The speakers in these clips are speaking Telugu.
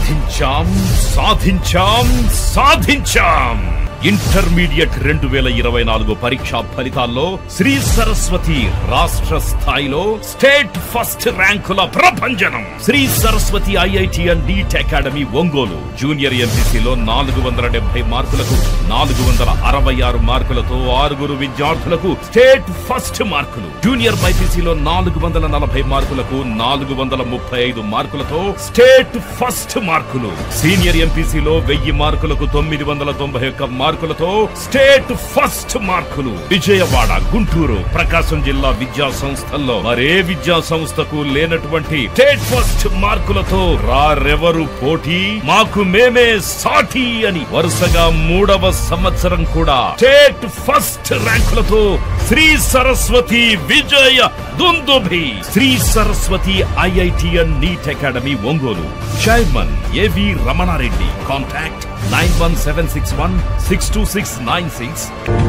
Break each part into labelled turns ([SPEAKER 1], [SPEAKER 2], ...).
[SPEAKER 1] సాధించాం సాధించాం సాధించాం ఇంటర్మీడియట్ 2024 పరీక్షా ఫలితాల్లో శ్రీ సరస్వతి రాష్ట్ర స్థాయిలో స్టేట్ ఫస్ట్ ర్యాంకుల ప్రభంజనం. Shri Saraswati IIT and NEET academy Ongole junior ఎంపీసీలో 470 మార్కులకు 466 మార్కులతో 6 విద్యార్థులకు స్టేట్ ఫస్ట్ మార్కులు. జూనియర్ బైపీసీలో 440 మార్కులకు 435 మార్కులతో స్టేట్ ఫస్ట్ మార్కులు. సీనియర్ ఎంపీసీలో 1000 మార్కులకు 991 మార్కులతో స్టేట్ ఫస్ట్ మార్కులు. విజయవాడ, గుంటూరు, ప్రకాశం జిల్లా విద్యా సంస్థల్లో మరే విద్యా సంస్థకు లేనటువంటి స్టేట్ ఫస్ట్ మార్కులతో రారెవరు పోటీ, మాకు మేమే సాటి అని వరుసగా 3వ సంవత్సరం కూడా స్టేట్ ఫస్ట్ ర్యాంకులతో శ్రీ సరస్వతి విజయ దుందుభి. Shri Saraswati IIT and NEET academy Ongole. Chairman A V Ramanareddy. Contact 91761 62696.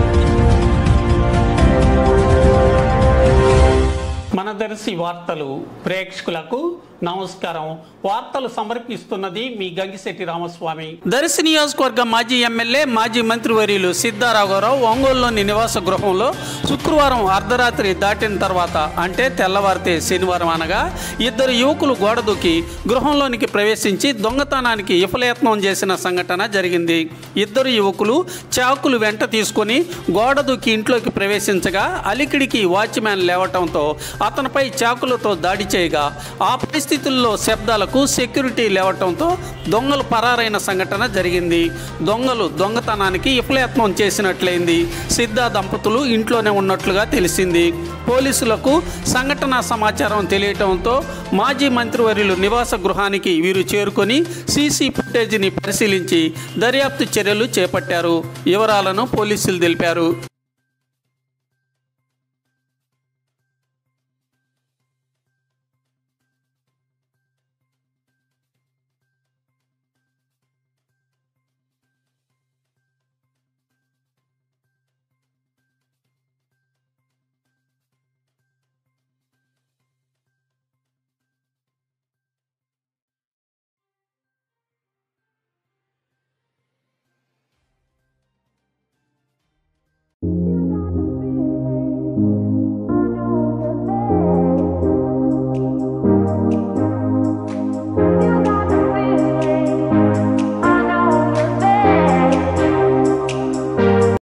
[SPEAKER 2] మన దర్శి వార్తలు ప్రేక్షకులకు నమస్కారం. వార్తలు సమర్పిస్తున్నది మీ గంగిశెట్టి రామస్వామి. దర్శి నియోజకవర్గ మాజీ ఎమ్మెల్యే మాజీ మంత్రివర్యులు సిద్ధారాఘవరావు ఒంగోలులోని నివాస గృహంలో శుక్రవారం అర్ధరాత్రి దాటిన తర్వాత అంటే తెల్లవారితే శనివారం అనగా 2 యువకులు గోడ దూకి గృహంలోనికి ప్రవేశించి దొంగతనానికి విఫలయత్నం చేసిన సంఘటన జరిగింది. 2 యువకులు చాకులు వెంట తీసుకొని గోడ దూకి ఇంట్లోకి ప్రవేశించగా అలికిడికి వాచ్మ్యాన్ లేవటంతో అతనిపై చాకులతో దాడి చేయగా ఆ పరిస్థితుల్లో శబ్దాలకు సెక్యూరిటీ లేవటంతో దొంగలు పరారైన సంఘటన జరిగింది. దొంగలు దొంగతనానికి విఫలయత్నం చేసినట్లయింది. సిద్ధా దంపతులు ఇంట్లోనే ఉన్నట్లుగా తెలిసింది. పోలీసులకు సంఘటన సమాచారం తెలియటంతో మాజీ మంత్రివర్యులు నివాస గృహానికి వీరు చేరుకొని సీసీ ఫుటేజీని పరిశీలించి దర్యాప్తు చర్యలు చేపట్టారు. వివరాలను పోలీసులు తెలిపారు.